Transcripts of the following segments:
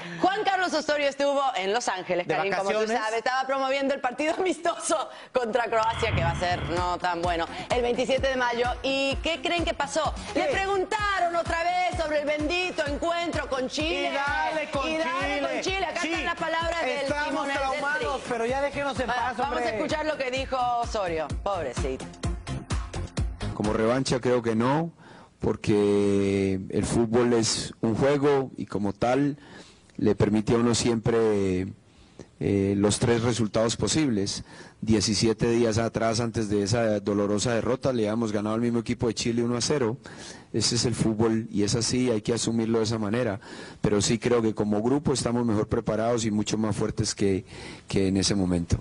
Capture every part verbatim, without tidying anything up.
Juan Carlos Osorio estuvo en Los Ángeles, ¿De Karim, como tú vacaciones? sabes. Estaba promoviendo el partido amistoso contra Croacia, que va a ser no tan bueno, el veintisiete de mayo. ¿Y qué creen que pasó? ¿Qué? Le preguntaron otra vez sobre el bendito encuentro con Chile. Y dale con Y dale Chile. con Chile. Acá Sí, están las palabras del estamos timonel del traumados, Tri. pero ya déjenos en Va, paz, Vamos hombre. a escuchar lo que dijo Osorio. Pobrecito. Como revancha creo que no, porque el fútbol es un juego y como tal le permite a uno siempre eh, los tres resultados posibles. diecisiete días atrás, antes de esa dolorosa derrota, le habíamos ganado al mismo equipo de Chile uno a cero. Ese es el fútbol y es así, hay que asumirlo de esa manera. Pero sí creo que como grupo estamos mejor preparados y mucho más fuertes que, que en ese momento.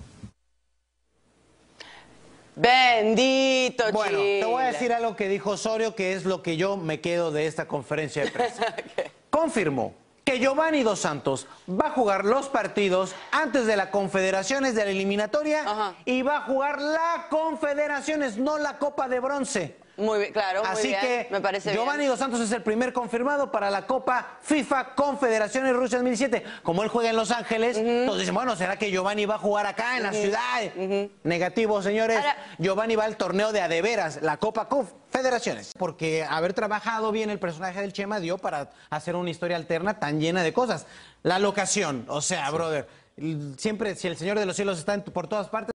Bendito Bueno, Chile. te voy a decir algo que dijo Osorio, que es lo que yo me quedo de esta conferencia de prensa. ¿Qué? Confirmó que Giovanni Dos Santos va a jugar los partidos antes de la Confederaciones de la eliminatoria. Ajá. Y va a jugar la Confederaciones, no la Copa de Bronce. Muy bien, claro, muy Así bien. que Me parece Giovanni bien. Dos Santos es el primer confirmado para la Copa FIFA Confederaciones Rusia dos mil diecisiete. Como él juega en Los Ángeles, entonces dicen, bueno, ¿será que Giovanni va a jugar acá en la ciudad? Negativo, señores. Ahora- Giovanni va al torneo de adeveras, la Copa Confederaciones. Porque haber trabajado bien el personaje del Chema dio para hacer una historia alterna tan llena de cosas. La locación, o sea, brother, siempre si el Señor de los Cielos está en- por todas partes.